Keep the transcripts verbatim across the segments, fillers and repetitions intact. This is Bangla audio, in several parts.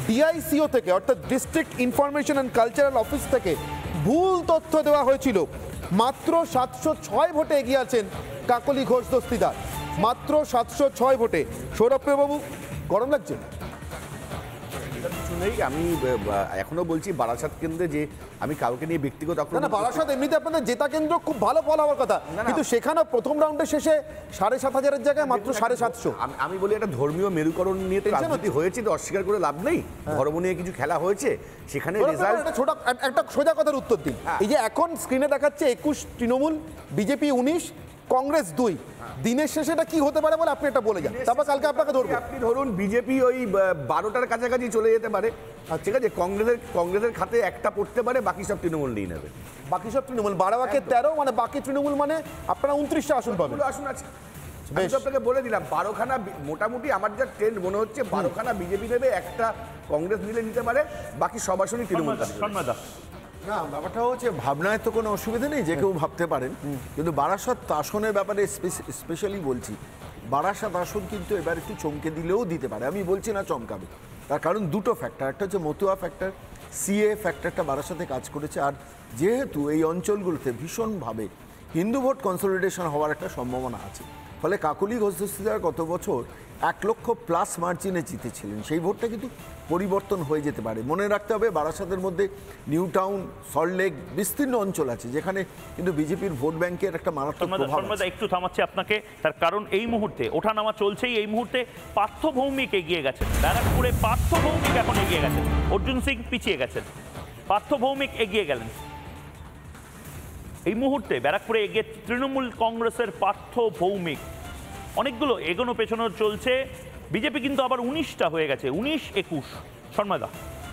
ডিআইসিও থেকে অর্থাৎ district information and cultural office থেকে ভুল তথ্য দেওয়া হয়েছিল। মাত্র সাতশো ছয় ভোটে এগিয়ে আছেন কাকলি ঘোষ দস্তিদার, মাত্র সাতশো ছয় ভোটে। সৌরভপ্রিয়বাবু, গরম লাগছে? নেই, আমি এখনো বলছি বারাসাত কেন্দ্রে যে আমি কাউকে নিয়ে ব্যক্তিগত না, বারাসাত এমনিতে আপনাদের জেতা কেন্দ্র, খুব ভালো ফল হওয়ার কথা, কিন্তু সেখানে প্রথম রাউন্ডের শেষে সাড়ে সাত হাজারের জায়গায় মাত্র সাড়ে সাতশো। আমি বলি একটা ধর্মীয় মেরুকরণ নিয়ে তো রাজনীতি হয়েছে, তো অস্বীকার করে লাভ নেই। ধর্ম নিয়ে কিছু খেলা হয়েছে, সেখানে ছোট একটা সোজা কথার উত্তর দিন। এই যে এখন স্ক্রিনে দেখাচ্ছে একুশ তৃণমূল, বিজেপি উনিশ, কংগ্রেস দুই, দিনের শেষে এটা কি হতে পারে বলে আপনি এটা বলে যান, তারপর কালকে আপনাকে ধরবো। আপনি ধরুন বিজেপি ওই বারোটার কাছাকাছি চলে যেতে পারে, ঠিক আছে, কংগ্রেসের কংগ্রেসের খাতে একটা পড়তে পারে, বাকি সব তৃণমূল নিয়ে নেবে। বাকি সব তৃণমূল বারো বাকে তেরো, মানে বাকি তৃণমূল মানে আপনারা উনত্রিশটা আসন পাবেন। আসন আছে, আপনাকে বলে দিলাম বারোখানা মোটামুটি আমার যা ট্রেন্ড মনে হচ্ছে, বারোখানা বিজেপি নেবে, একটা কংগ্রেস মিলে নিতে পারে, বাকি সব আসনই তৃণমূল। না, ব্যাপারটা হচ্ছে ভাবনায় তো কোনো অসুবিধা নেই, যে কেউ ভাবতে পারেন, কিন্তু বারাসাত আসনের ব্যাপারে স্পেশালি বলছি, বারাসাত আসন কিন্তু এবার একটু চমকে দিলেও দিতে পারে। আমি বলছি না চমকাবে, তার কারণ দুটো ফ্যাক্টর, একটা হচ্ছে মতুয়া ফ্যাক্টর, সিএ ফ্যাক্টরটা বারাসাতে কাজ করেছে, আর যেহেতু এই অঞ্চলগুলোতে ভীষণভাবে হিন্দু ভোট কনসলিডেশন হওয়ার একটা সম্ভাবনা আছে, ফলে কাকলি ঘোষ দস্তিদার গত বছর এক লক্ষ প্লাস মার্জিনে জিতেছিলেন, সেই ভোটটা কিন্তু পরিবর্তন হয়ে যেতে পারে। মনে রাখতে হবে বারাসাতের মধ্যে নিউ টাউন, সল্টলেক বিস্তীর্ণ অঞ্চল আছে, যেখানে কিন্তু বিজেপির ভোট ব্যাংকের একটা মারাত্মক প্রভাব আছে। একটু থামাচ্ছি আপনাকে, তার কারণ এই মুহূর্তে ওঠানামা চলছেই, এই মুহূর্তে পার্থ ভৌমিক এগিয়ে গেছেন, ব্যারাকপুরে পার্থ ভৌমিক এখন এগিয়ে গেছেন, অর্জুন সিং পিছিয়ে গেছেন, পার্থ ভৌমিক এগিয়ে গেলেন এই মুহূর্তে ব্যারাকপুরে এগিয়ে তৃণমূল কংগ্রেসের পার্থ ভৌমিক। অনেকগুলো এগোনো পেছনো চলছে, বিজেপি কিন্তু আবার উনিশটা হয়ে গেছে, উনিশ একুশ। শর্মাদা,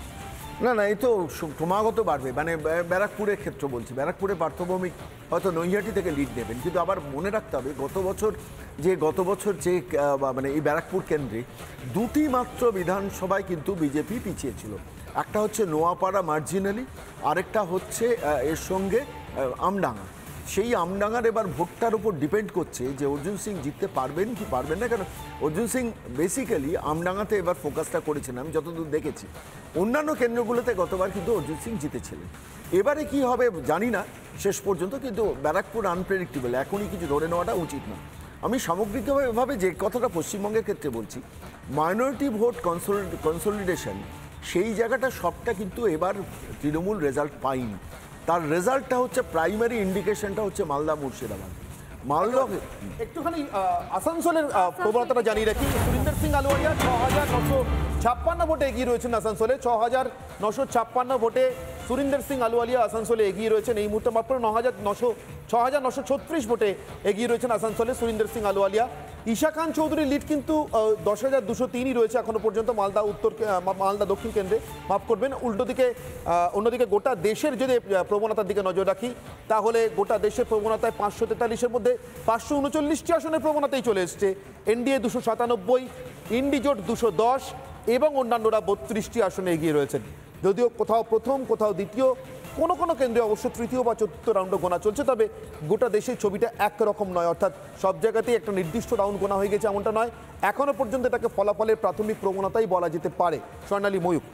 না না, এই তো ক্রমাগত বাড়বে, মানে ব্যারাকপুরের ক্ষেত্র বলছি, ব্যারাকপুরে পার্থ ভৌমিক হয়তো নৈহাটি থেকে লিড নেবেন, কিন্তু আবার মনে রাখতে হবে গত বছর যে গত বছর যে মানে এই ব্যারাকপুর কেন্দ্রে দুটি মাত্র বিধানসভায় কিন্তু বিজেপি পিছিয়ে ছিল, একটা হচ্ছে নোয়াপাড়া মার্জিনালি, আরেকটা হচ্ছে এর সঙ্গে আমডাঙ্গা। সেই আমডাঙ্গার এবার ভোটটার উপর ডিপেন্ড করছে যে অর্জুন সিং জিততে পারবেন কি পারবেন না, কারণ অর্জুন সিং বেসিক্যালি আমডাঙ্গাতে এবার ফোকাসটা করেছেন, আমি যতদূর দেখেছি। অন্যান্য কেন্দ্রগুলোতে গতবার কিন্তু অর্জুন সিং জিতেছিলেন, এবারে কি হবে জানি না শেষ পর্যন্ত, কিন্তু ব্যারাকপুর আনপ্রেডিক্টেবল, এখনই কিছু ধরে নেওয়াটা উচিত না। আমি সামগ্রিকভাবে যে কথাটা পশ্চিমবঙ্গের ক্ষেত্রে বলছি, মাইনরিটি ভোট কনসলিডেশন, সেই জায়গাটা সবটা কিন্তু এবার তৃণমূল রেজাল্ট পায়নি, তার রেজাল্টটা হচ্ছে প্রাইমারি ইন্ডিকেশনটা হচ্ছে মালদা মুর্শিদাবাদ। মালদা একটুখানি আসানসোলের প্রবণতাটা জানিয়ে রাখি, সুরিন্দর সিং আলুওয়ালিয়া ছ হাজার নশো ছাপ্পান্ন ভোটে এগিয়ে রয়েছেন আসানসোলে, ছ হাজার নশো ছাপ্পান্ন ভোটে সুরিন্দর সিং আলুওয়ালিয়া আসানসোলে এগিয়ে রয়েছেন এই মুহূর্তে, মাত্র ন হাজার নশো ছ হাজার নশো ছত্রিশ ভোটে এগিয়ে রয়েছেন আসানসোলে সুরিন্দর সিং আলুওয়ালিয়া। ঈশা খান চৌধুরীর লিড কিন্তু দশ হাজার দুশো তিনই রয়েছে এখনো পর্যন্ত মালদা উত্তর মালদা দক্ষিণ কেন্দ্রে, মাফ করবেন, উল্টো দিকে অন্যদিকে গোটা দেশের যদি প্রবণতার দিকে নজর রাখি, তাহলে গোটা দেশের প্রবণতায় পাঁচশো তেতাল্লিশের মধ্যে পাঁচশো উনচল্লিশটি আসনের প্রবণতাই চলে এসছে। এনডিএ দুশো সাতানব্বই, ইন্ডিজোট দুশো দশ এবং অন্যান্যরা বত্রিশটি আসনে এগিয়ে রয়েছেন, যদিও কোথাও প্রথম কোথাও দ্বিতীয়, কোনো কোনো কেন্দ্রে অবশ্য তৃতীয় বা চতুর্থ রাউন্ডও গোনা চলছে, তবে গোটা দেশের ছবিটা একরকম নয়, অর্থাৎ সব জায়গাতেই একটা নির্দিষ্ট রাউন্ড গোনা হয়ে গেছে এমনটা নয়, এখনও পর্যন্ত এটাকে ফলাফলের প্রাথমিক প্রবণতাই বলা যেতে পারে। স্বর্ণালী ময়ূক।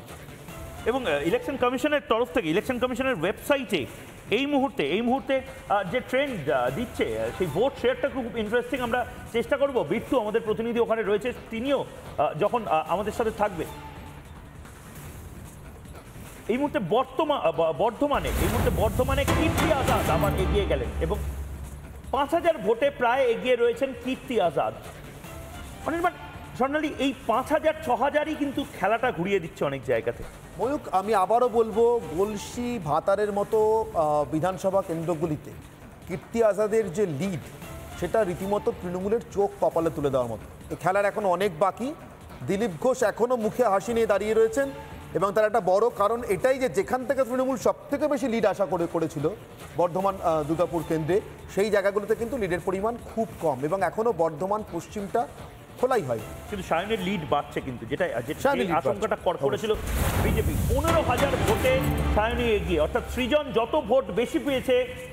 এবং ইলেকশন কমিশনের তরফ থেকে, ইলেকশন কমিশনের ওয়েবসাইটে এই মুহূর্তে এই মুহূর্তে যে ট্রেন্ড দিচ্ছে, সেই ভোট শেয়ারটা খুব ইন্টারেস্টিং। আমরা চেষ্টা করব, বিট্টু আমাদের প্রতিনিধি ওখানে রয়েছে, তিনিও যখন আমাদের সাথে থাকবে। এই মুহূর্তে বর্তমান বর্ধমানে এই মুহূর্তে বর্ধমানে কীর্তি আজাদ আবার এগিয়ে গেলেন এবং পাঁচ হাজার ভোটে প্রায় এগিয়ে রয়েছেন কীর্তি আজাদ। অনির্বাণ, স্বর্ণালী, এই পাঁচ হাজার ছ হাজারই কিন্তু খেলাটা ঘুরিয়ে দিচ্ছে অনেক জায়গাতে। ময়ূক, আমি আবারও বলবো, গলসি ভাতারের মতো বিধানসভা কেন্দ্রগুলিতে কীর্তি আজাদের যে লিড, সেটা রীতিমতো তৃণমূলের চোখ কপালে তুলে দেওয়ার মতো। এই খেলার এখন অনেক বাকি। দিলীপ ঘোষ এখনও মুখে হাসি নিয়ে দাঁড়িয়ে রয়েছেন, এবং তার একটা বড় কারণ এটাই যে যেখান থেকে তৃণমূল সব থেকে বেশি লিড আশা করে করেছিল বর্ধমান দুর্গাপুর কেন্দ্রে, সেই জায়গাগুলোতে কিন্তু লিডের পরিমাণ খুব কম, এবং এখনও বর্ধমান পশ্চিমটা খোলাই হয়, কিন্তু সায়নের লিড বাড়ছে, কিন্তু যেটা আশঙ্কাটা করেছিল বিজেপি। পনেরো হাজার ভোটে সায়নী এগিয়ে, অর্থাৎ সৃজন যত ভোট বেশি পেয়েছে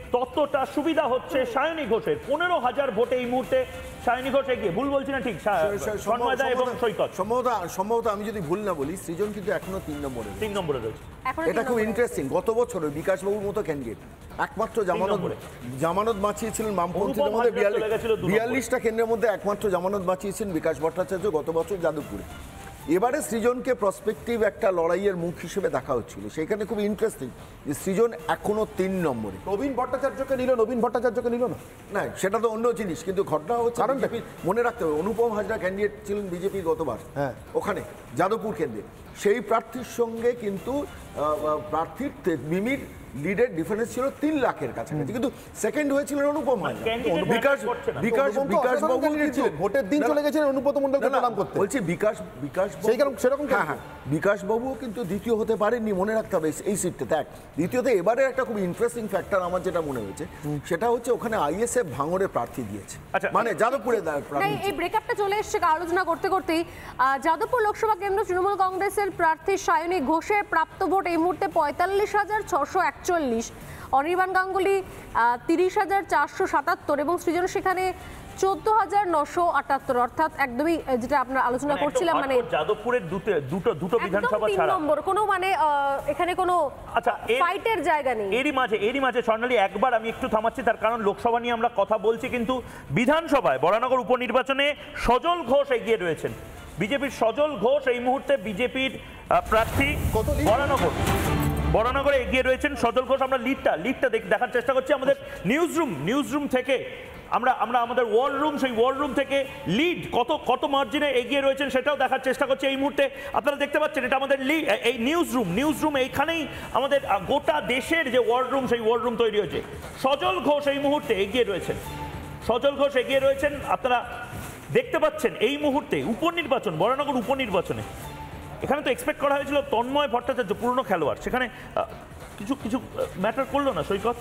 ততটা সুবিধা হচ্ছে সায়নী ঘোষের। পনেরো হাজার ভোটে এই মুহূর্তে সায়নী ঘোষ এগিয়ে, ভুল বলছি না ঠিক? সন্ময় দা এবং সৈকত সম্ভবত সম্ভবত আমি যদি ভুল না বলি, সৃজন কিন্তু এখনো তিন নম্বরে তিন নম্বরে রয়েছে। এটা খুব ইন্টারেস্টিং। গত বছর বিকাশবাবুর মতো ক্যান্ডিডেট একমাত্র জামানত জামানত বাঁচিয়েছিলেন বামপন্থীদের মধ্যে বিয়াল্লিশটা কেন্দ্রের মধ্যে একমাত্র জামানত বাঁচিয়েছেন বিকাশ ভট্টাচার্য গত বছর যাদবপুরে। এবারে সৃজনকে প্রসপেক্টিভ একটা লড়াইয়ের মুখ হিসেবে দেখা হচ্ছিল, সেখানে খুব ইন্টারেস্টিং যে সৃজন এখনো তিন নম্বরে। নবীন ভট্টাচার্যকে নিল, নবীন ভট্টাচার্যকে নিল না, না সেটা তো অন্য জিনিস, কিন্তু ঘটনা হচ্ছে কারণ মনে রাখতে হবে অনুপম হাজরা ক্যান্ডিডেট ছিলেন বিজেপির গতবার, হ্যাঁ ওখানে যাদবপুর কেন্দ্রে, সেই প্রার্থীর সঙ্গে কিন্তু প্রার্থীর মিমির লিডের ডিফারেন্স ছিল তিন লাখের কাছাকাছি, কিন্তু সেকেন্ড হয়েছিলেন অনুপম হাজরা। বিকাশ বিকাশ বিকাশ বাবু ভোটের দিন চলে গেছিলেন অনুব্রত মণ্ডলকে প্রণাম করতে। বলছি বিকাশ বিকাশ সেরকম হ্যাঁ হ্যাঁ বিকাশ বাবু কিন্তু দ্বিতীয় হতে পারেননি, মনে রাখতে হবে এই সিটটাতে। এক দ্বিতীয়ত এবারে একটা খুব ইন্টারেস্টিং ফ্যাক্টর আমার যেটা মনে হয়েছে সেটা হচ্ছে ওখানে আইএসএফ ভাঙড়ে প্রার্থী দিয়েছে, মানে যাদবপুরে। এই ব্রেকআপটা চলে এসছে আলোচনা করতে করতেই। যাদবপুর লোকসভা কেন্দ্র তৃণমূল কংগ্রেসের প্রার্থী সায়নী ঘোষের প্রাপ্ত ভোট এই মুহূর্তে পঁয়তাল্লিশ হাজার ছশো একচল্লিশ, অনির্বাণ গাঙ্গুলি তিরিশ হাজার চারশো সাতাত্তর এবং সৃজন সেখানে চোদ্দ হাজার নশো আটাত্তর, অর্থাৎ একদমই যেটা আপনারা আলোচনা করছিলাম, মানে যাদবপুরের দুটো দুটো দুটো বিধানসভা ছাড়া নম্বর কোনো মানে এখানে কোনো আচ্ছা ফাইটের জায়গা নেই। এরই মাঝে এরই মাঝে স্বর্ণালী একবার আমি একটু থামাচ্ছি, তার কারণ লোকসভা নিয়ে আমরা কথা বলছি, কিন্তু বিধানসভায় বরানগর উপনির্বাচনে সজল ঘোষ এগিয়ে রয়েছেন। বিজেপির সজল ঘোষ এই মুহূর্তে বিজেপির প্রার্থী বরানগর বরানগরে এগিয়ে রয়েছেন সজল ঘোষ। আমরা লিডটা লিডটা দেখার চেষ্টা করছি আমাদের নিউজ রুম নিউজ রুম থেকে, আমরা আমরা আমাদের ওয়ার রুম, সেই ওয়ার রুম থেকে লিড কত কত মার্জিনে এগিয়ে রয়েছেন সেটাও দেখার চেষ্টা করছি এই মুহূর্তে। আপনারা দেখতে পাচ্ছেন এটা আমাদের এই নিউজ রুম নিউজ রুম এইখানেই আমাদের গোটা দেশের যে ওয়ার রুম, সেই ওয়ার রুম তৈরি হয়েছে। সজল ঘোষ এই মুহূর্তে এগিয়ে রয়েছেন সজল ঘোষ এগিয়ে রয়েছেন আপনারা দেখতে পাচ্ছেন এই মুহূর্তে উপনির্বাচন, বরানগর উপনির্বাচনে। এখানে তো এক্সপেক্ট করা হয়েছিল তন্ময় ভট্টাচার্য পুরনো খেলোয়াড়, সেখানে কিছু কিছু ম্যাটার করলো না সৈকত।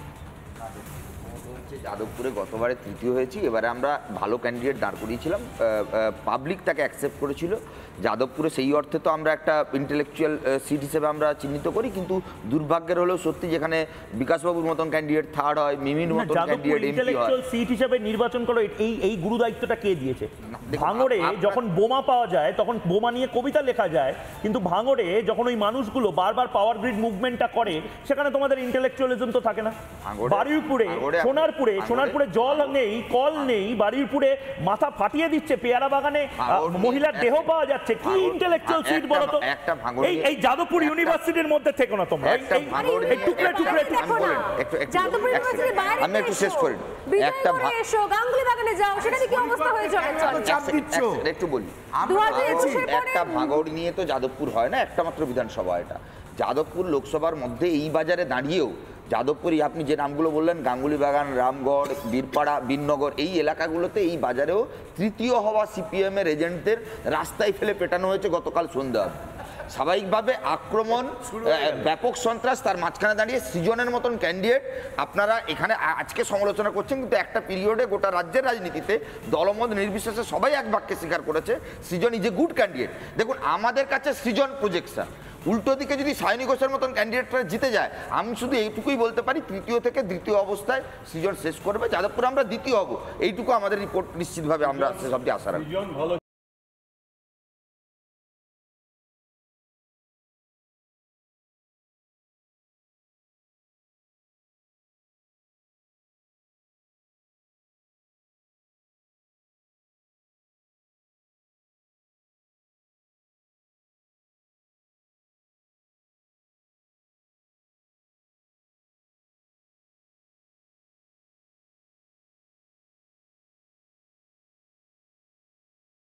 যাদবপুরে গতবারে তৃতীয় হয়েছি, এবারে আমরা ভালো ক্যান্ডিডেট দাঁড় করিয়েছিলাম, পাবলিক তাকে অ্যাকসেপ্ট করেছিল। যাদবপুরে সেই অর্থে তো আমরা একটা ইন্টেলেকচুয়াল সিট হিসেবে আমরা চিহ্নিত করি, কিন্তু দুর্ভাগ্যের হলেও সত্যি যেখানে বিকাশবাবুর মতন ক্যান্ডিডেট থার্ড হয়, মিমির মতন ক্যান্ডিডেট এমপি হয়, সিট হিসেবে নির্বাচন করো, এই এই গুরু দায়িত্বটা কে দিয়েছে? ভাঙড়ে যখন বোমা পাওয়া যায় তখন বোমা নিয়ে কবিতা লেখা যায়, কিন্তু ভাঙড়ে যখন ওই মানুষগুলো বারবার পাওয়ার গ্রিড মুভমেন্টটা করে সেখানে তোমাদের ইন্টেলেকচুয়ালিজম তো থাকে না। বারুইপুরে সোনারপুরে সোনারপুরে জল নেই, কল নেই, বারুইপুরে মাথা ফাটিয়ে দিচ্ছে, পেয়ারা বাগানে মহিলার দেহ পাওয়া যাচ্ছে, কি ইন্টেলেকচুয়াল সিট বলো তো? এই এই যাদবপুর ইউনিভার্সিটির মধ্যে থেকো না তোমরা, এই টুকরে টুকরে আমি একটু শেষ করি। একটা গাঙ্গুলি বাগানে যাও, সেখানে কি অবস্থা হয়ে চলে একটু বলি, একটা ভাঙড় নিয়ে তো যাদবপুর হয় না, একটা মাত্র বিধানসভা এটা। যাদবপুর লোকসভার মধ্যে এই বাজারে দাঁড়িয়েও যাদবপুরে আপনি যে নামগুলো বললেন, গাঙ্গুলি বাগান, রামগড়, বীরপাড়া, বীরনগর, এই এলাকাগুলোতে এই বাজারেও তৃতীয় হওয়া সিপিএম এর এজেন্টদের রাস্তায় ফেলে পেটানো হয়েছে গতকাল সন্ধ্যা। স্বাভাবিকভাবে আক্রমণ, ব্যাপক সন্ত্রাস, তার মাঝখানে দাঁড়িয়ে সৃজনের মতন ক্যান্ডিডেট আপনারা এখানে আজকে সমালোচনা করছেন, কিন্তু একটা পিরিয়ডে গোটা রাজ্যের রাজনীতিতে দলমত নির্বিশেষে সবাই এক বাক্যে স্বীকার করেছে Srijan is a good candidate. দেখুন আমাদের কাছে সৃজন প্রজেকশন, উল্টো দিকে যদি সায়নী ঘোষের মতন ক্যান্ডিডেটরা জিতে যায়, আমি শুধু এইটুকুই বলতে পারি তৃতীয় থেকে দ্বিতীয় অবস্থায় সৃজন শেষ করবে, যাদবপুরে আমরা দ্বিতীয় হব, এইটুকু আমাদের রিপোর্ট নিশ্চিতভাবে আমরা শেষ অবধি আশা রাখি।